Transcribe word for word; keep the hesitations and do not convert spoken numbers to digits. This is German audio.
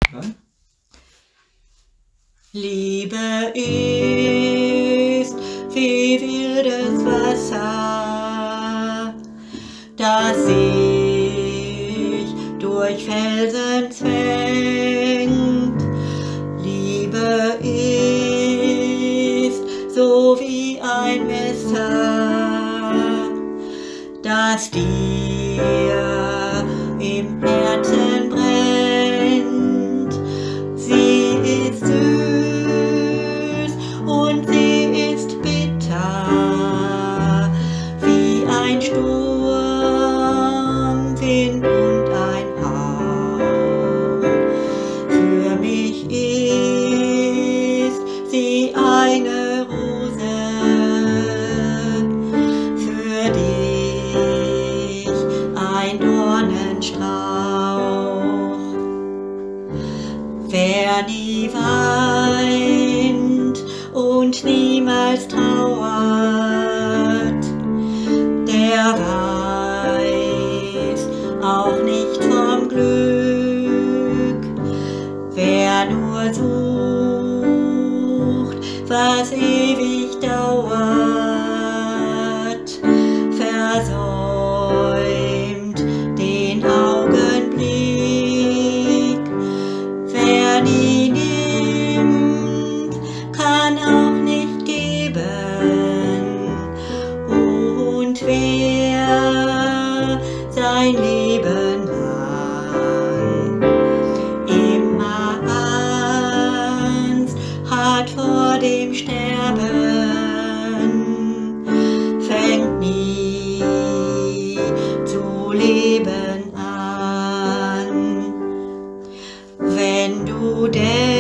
Dann. Liebe ist wie wildes Wasser, das sich durch Felsen zwängt. Liebe ist so wie ein Messer, das dir im Herzen brennt. Sie ist süß und sie ist bitter, wie ein Sturmwind und ein Hauch. Für mich ist sie eine Rose, für dich ein Dornenstrauch. Wer nie weint und niemals trauert, der weiß auch nicht vom Glück. Wer nur sucht, was ewig dauert, versäumt den Augenblick. Wer nie nimmt, kann auch nicht geben. Und wer sein Leben lang immer Angst hat vor dem Sterben, fängt nie zu leben an. Wenn du denkst,